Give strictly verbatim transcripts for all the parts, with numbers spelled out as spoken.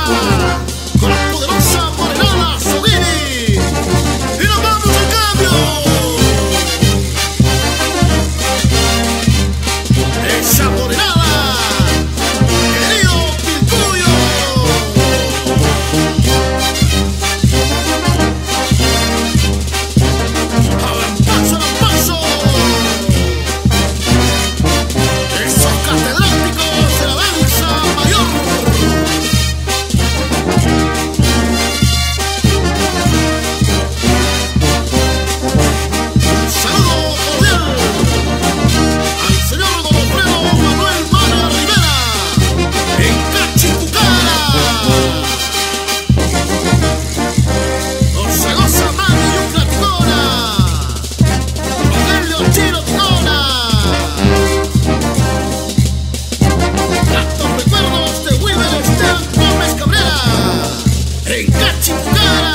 con la poderosa Morenada Sogini. Y nos vamos al cambio. Esa Morenada, querido Pintuyo. Avanzazo, avanzazo. Esos catedráticos de la danza mayor. Saludo cordial al señor Don Alfredo Manuel Mara Rivera en Cachipucara. Nos se goza Mani Yucla Ticona, Rogelio Chino Ticona. Gratos recuerdos de Wilber Esteban Gómez Cabrera en Cachipucara.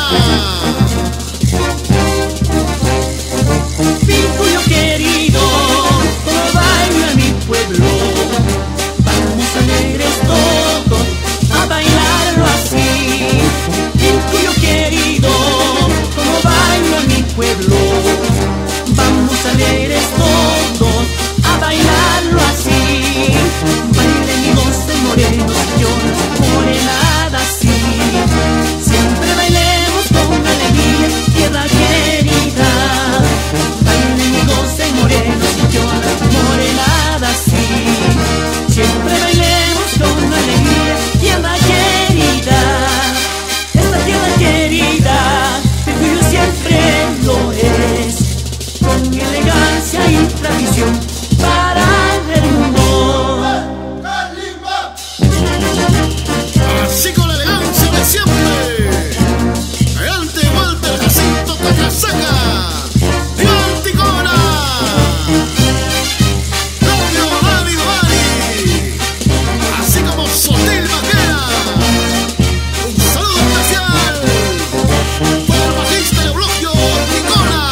Pintuyo querido, como baila mi pueblo, vamos alegres todos a bailarlo así. Pintuyo querido, como baila mi pueblo, vamos alegres todos a bailarlo así. Bailen y gocen morenos y yo morenada así. Siempre bailemos con alegría, tierra querida. Bailen y gocen morenos y yo morenada así. Siempre bailemos con alegría, tierra querida. Esta tierra querida, Pintuyo siempre lo es, con elegancia y tradición para el mundo. Así con la elegancia de siempre. Adelante Walter Jacinto Tacasaca, Iván Ticona, Claudio Dani Bari, así como Sotil Maquera. Un saludo especial para el bajista de Eulogio Ticona.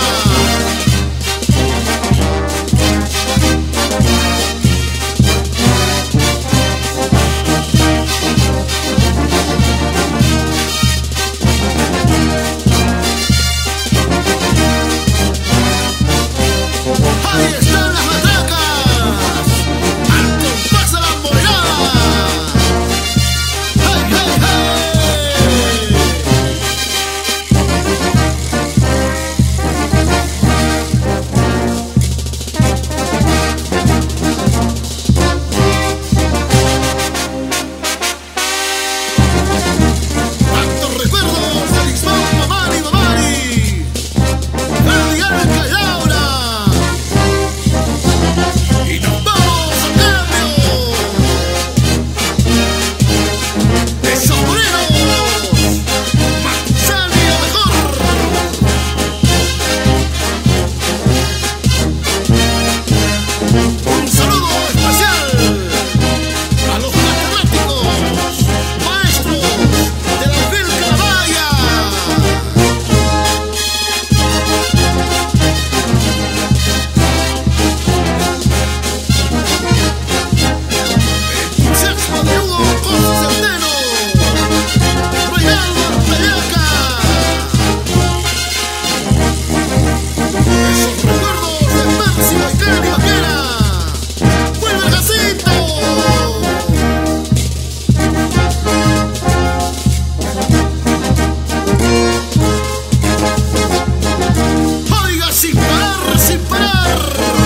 Ahí están las matracas, al compás de la morenada. ¡Hey, hey, hey! Tantos recuerdos del Ixmán Mamani Mamani, Gabriela Laura. Y nos vamos al cambio. Esos morenos, Macusani lo mejor. Un saludo especial a los catedráticos, maestros de la Vilca Valla. Entusiasmo de Hugo Costa Centeno, Reinaldo Arteaga. Esos recuerdos de Percy Baicán y Vaquera. ¡Vuelve el Jacinto! Oiga, sin parar, sin parar.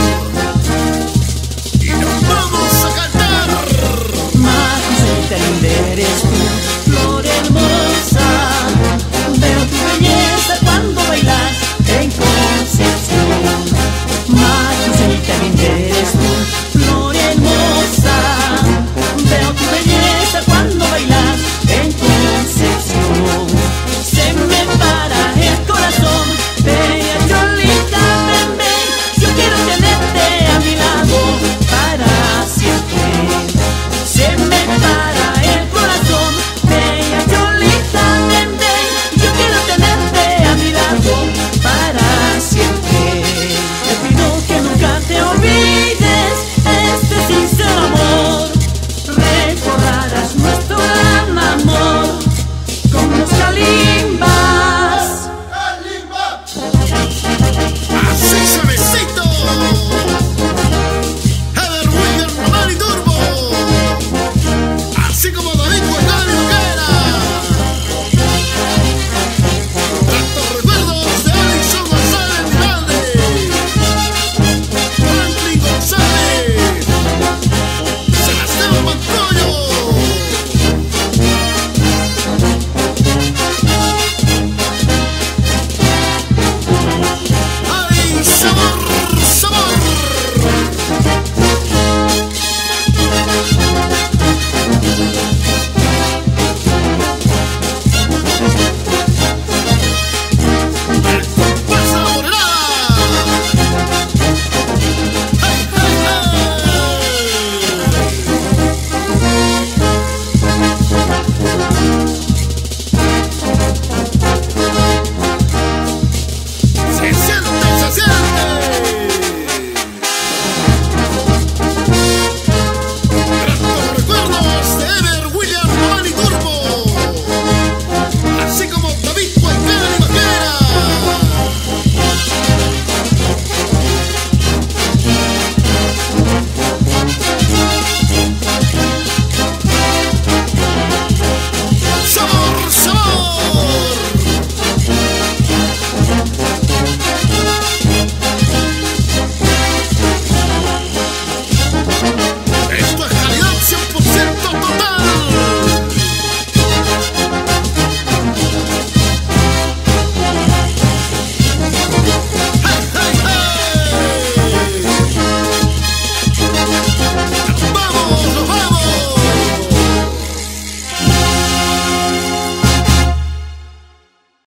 Y nos vamos a cantar. Macucelita linda eres tú, flor hermosa. Veo tu belleza cuando bailas en Concepción. Macucelita linda eres tú, flor hermosa. Veo tu belleza cuando bailas en Concepción. Se me para el corazón, bella Cholita, ven, ven. Yo quiero tenerte a mi lado para siempre. Se me para el corazón, así como David Guacari Noguera. Tantos recuerdos de Alison González Miralde, Franklin González, Sebastián Pantoyo. ¡Ay, sabor, sabor!